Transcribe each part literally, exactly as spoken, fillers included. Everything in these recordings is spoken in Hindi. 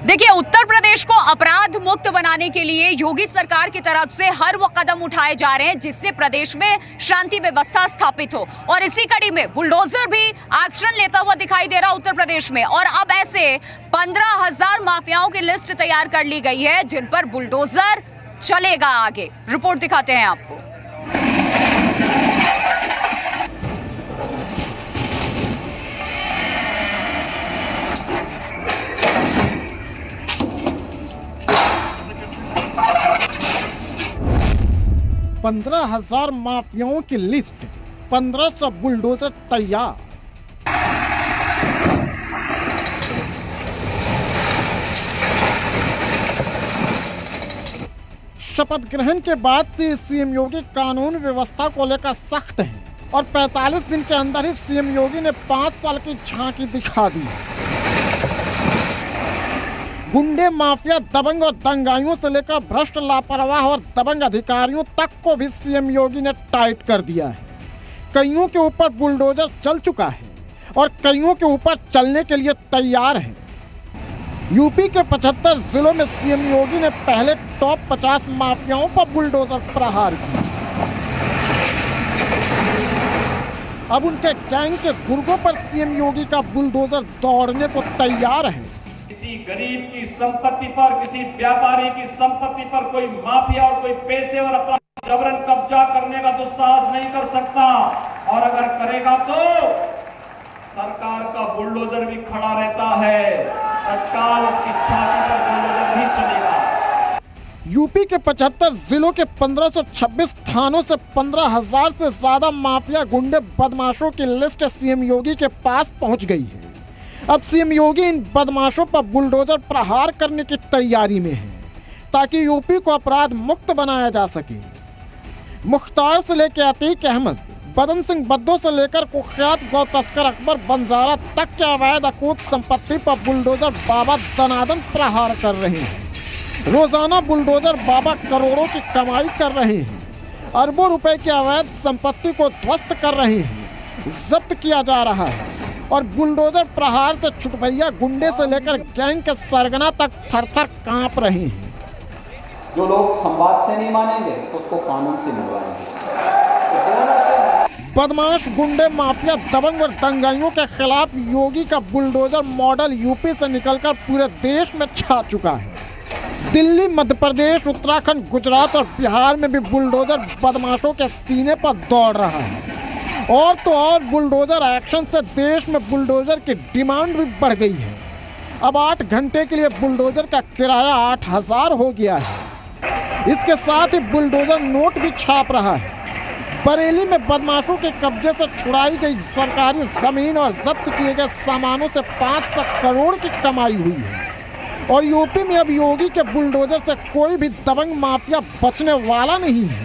देखिए, उत्तर प्रदेश को अपराध मुक्त बनाने के लिए योगी सरकार की तरफ से हर वो कदम उठाए जा रहे हैं जिससे प्रदेश में शांति व्यवस्था स्थापित हो, और इसी कड़ी में बुलडोजर भी एक्शन लेता हुआ दिखाई दे रहा उत्तर प्रदेश में। और अब ऐसे पंद्रह हजार माफियाओं की लिस्ट तैयार कर ली गई है जिन पर बुलडोजर चलेगा आगे। रिपोर्ट दिखाते हैं आपको। पंद्रह हजार माफियाओं की लिस्ट, पंद्रह सौ बुलडोजर तैयार। शपथ ग्रहण के बाद से सीएम योगी कानून व्यवस्था को लेकर सख्त हैं और पैंतालीस दिन के अंदर ही सीएम योगी ने पाँच साल की झांकी दिखा दी। गुंडे, माफिया, दबंग और दंगाइयों से लेकर भ्रष्ट, लापरवाह और दबंग अधिकारियों तक को भी सीएम योगी ने टाइट कर दिया है। कईयों के ऊपर बुलडोजर चल चुका है और कईयों के ऊपर चलने के लिए तैयार है। यूपी के पचहत्तर जिलों में सीएम योगी ने पहले टॉप पचास माफियाओं पर बुलडोजर प्रहार किया। अब उनके गैंग के गुर्गों पर सीएम योगी का बुलडोजर दौड़ने को तैयार है। किसी गरीब की संपत्ति पर, किसी व्यापारी की संपत्ति पर कोई माफिया और कोई पेशेवर अपना जबरन कब्जा करने का दुस्साहस नहीं कर सकता, और अगर करेगा तो सरकार का बुलडोजर भी खड़ा रहता है। तत्काल उसकी छाती पर बुलडोजर नहीं चलेगा। यूपी के पचहत्तर जिलों के पंद्रह सौ छब्बीस थानों से पंद्रह हजार से ज्यादा माफिया, गुंडे, बदमाशों की लिस्ट सीएम योगी के पास पहुंच गई है। अब सीएम योगी इन बदमाशों पर बुलडोजर प्रहार करने की तैयारी में है ताकि यूपी को अपराध मुक्त बनाया जा सके। मुख्तार से लेकर अतीक अहमद, बदन सिंह बद्दो से लेकर कुख्यात गौ तस्कर अकबर बंजारा तक के अवैध अकूत संपत्ति पर बुलडोजर बाबा दनादन प्रहार कर रहे हैं। रोजाना बुलडोजर बाबा करोड़ों की कमाई कर रहे हैं, अरबों रुपए की अवैध संपत्ति को ध्वस्त कर रहे हैं, जब्त किया जा रहा है और बुलडोजर प्रहार से छुटभैया गुंडे से लेकर गैंग के सरगना तक थर-थर कांप रहे हैं। जो लोग संवाद से नहीं मानेंगे तो उसको कानून से मिलवाएंगे। बदमाश, गुंडे, माफिया, दबंग और दंगाइयों के खिलाफ योगी का बुलडोजर मॉडल यूपी से निकलकर पूरे देश में छा चुका है। दिल्ली, मध्य प्रदेश, उत्तराखंड, गुजरात और बिहार में भी बुलडोजर बदमाशों के सीने पर दौड़ रहा है। और तो और बुलडोजर एक्शन से देश में बुलडोजर की डिमांड भी बढ़ गई है। अब आठ घंटे के लिए बुलडोजर का किराया आठ हजार हो गया है। इसके साथ ही बुलडोजर नोट भी छाप रहा है। बरेली में बदमाशों के कब्जे से छुड़ाई गई सरकारी जमीन और जब्त किए गए सामानों से पाँच सौ करोड़ की कमाई हुई है। और यूपी में अब योगी के बुलडोजर से कोई भी दबंग माफिया बचने वाला नहीं है,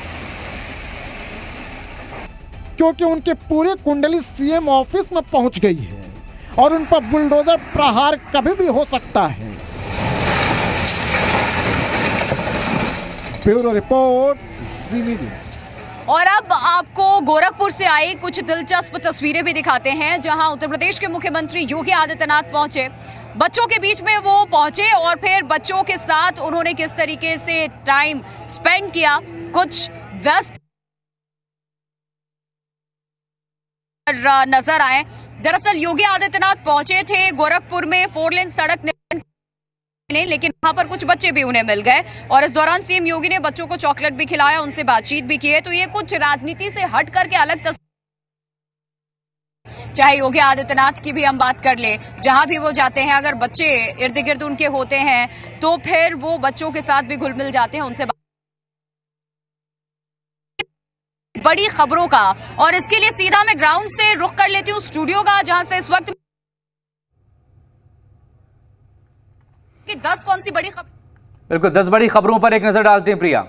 क्योंकि उनकी पूरी कुंडली सीएम ऑफिस में पहुंच गई है और उन पर बुलडोजर प्रहार कभी भी हो सकता है। Bureau report, Zee Media. और अब आपको गोरखपुर से आई कुछ दिलचस्प तस्वीरें भी दिखाते हैं जहां उत्तर प्रदेश के मुख्यमंत्री योगी आदित्यनाथ पहुंचे। बच्चों के बीच में वो पहुंचे और फिर बच्चों के साथ उन्होंने किस तरीके से टाइम स्पेंड किया, कुछ व्यस्त नजर आए। दरअसल योगी आदित्यनाथ पहुंचे थे गोरखपुर में फोर लेन सड़क ने, लेकिन वहां पर कुछ बच्चे भी उन्हें मिल गए और इस दौरान सीएम योगी ने बच्चों को चॉकलेट भी खिलाया, उनसे बातचीत भी की है। तो ये कुछ राजनीति से हट करके अलग तस्वीर। चाहे योगी आदित्यनाथ की भी हम बात कर ले, जहां भी वो जाते हैं अगर बच्चे इर्द गिर्द उनके होते हैं तो फिर वो बच्चों के साथ भी घुल मिल जाते हैं, उनसे बड़ी खबरों का। और इसके लिए सीधा मैं ग्राउंड से रुख कर लेती हूँ स्टूडियो का, जहां से इस वक्त कि दस कौन सी बड़ी खबर। बिल्कुल, दस बड़ी खबरों पर एक नजर डालते हैं प्रिया।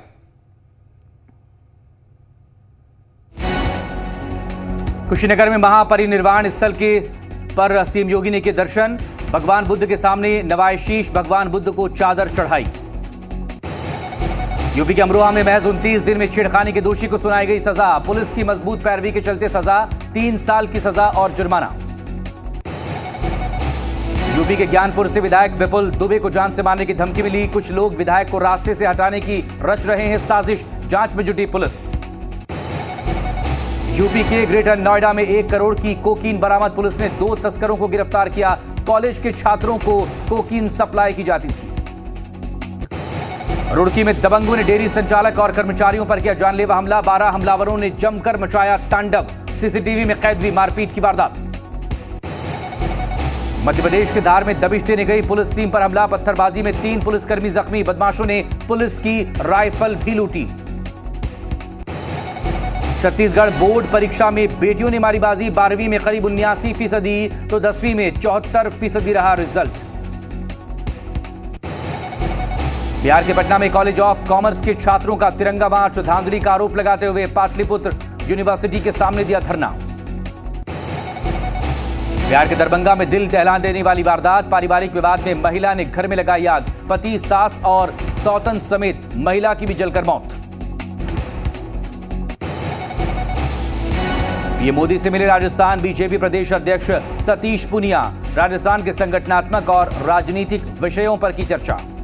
कुशीनगर में महापरिनिर्वाण स्थल के पर सीएम योगी ने किए दर्शन। भगवान बुद्ध के सामने नवाए शीश, भगवान बुद्ध को चादर चढ़ाई। यूपी के अमरोहा में महज उनतीस दिन में छेड़खानी के दोषी को सुनाई गई सजा। पुलिस की मजबूत पैरवी के चलते सजा, तीन साल की सजा और जुर्माना। यूपी के ज्ञानपुर से विधायक विपुल दुबे को जान से मारने की धमकी मिली। कुछ लोग विधायक को रास्ते से हटाने की रच रहे हैं साजिश, जांच में जुटी पुलिस। यूपी के ग्रेटर नोएडा में एक करोड़ की कोकीन बरामद। पुलिस ने दो तस्करों को गिरफ्तार किया। कॉलेज के छात्रों को कोकीन सप्लाई की जाती थी। रुड़की में दबंगों ने डेयरी संचालक और कर्मचारियों पर किया जानलेवा हमला। बारह हमलावरों ने जमकर मचाया तांडव। सीसीटीवी में कैद हुई मारपीट की वारदात। मध्य प्रदेश के धार में दबिश देने गई पुलिस टीम पर हमला। पत्थरबाजी में तीन पुलिसकर्मी जख्मी। बदमाशों ने पुलिस की राइफल भी लूटी। छत्तीसगढ़ बोर्ड परीक्षा में बेटियों ने मारी बाजी। बारहवीं में करीब उन्यासी फीसदी तो दसवीं में चौहत्तर फीसदी रहा रिजल्ट। बिहार के पटना में कॉलेज ऑफ कॉमर्स के छात्रों का तिरंगा मार्च। धांधली का आरोप लगाते हुए पाटलिपुत्र यूनिवर्सिटी के सामने दिया धरना। बिहार के दरभंगा में दिल दहला देने वाली वारदात। पारिवारिक विवाद में महिला ने घर में लगाई आग। पति, सास और सौतन समेत महिला की भी जलकर मौत। पीएम मोदी से मिले राजस्थान बीजेपी प्रदेश अध्यक्ष सतीश पूनिया। राजस्थान के संगठनात्मक और राजनीतिक विषयों पर की चर्चा।